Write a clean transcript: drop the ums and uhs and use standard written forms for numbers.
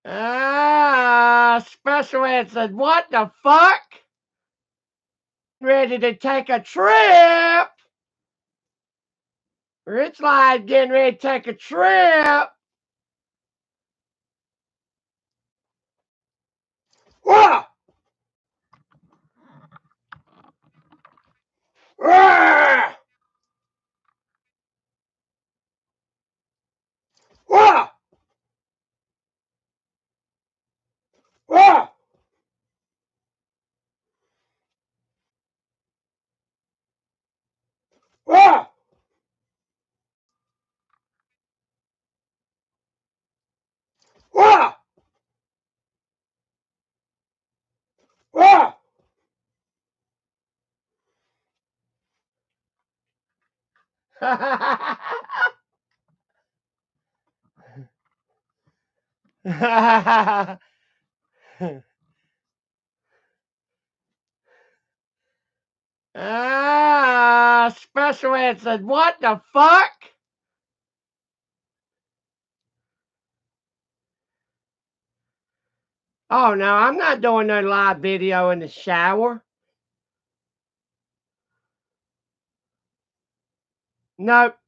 Special Ed said, what the fuck? Ready to take a trip? Rich Live getting ready to take a trip. Whoa! Whoa! Whoa! Whoa! Whoa! Whoa! Whoa! Special Ed said, what the fuck? Oh, no, I'm not doing no live video in the shower. Nope.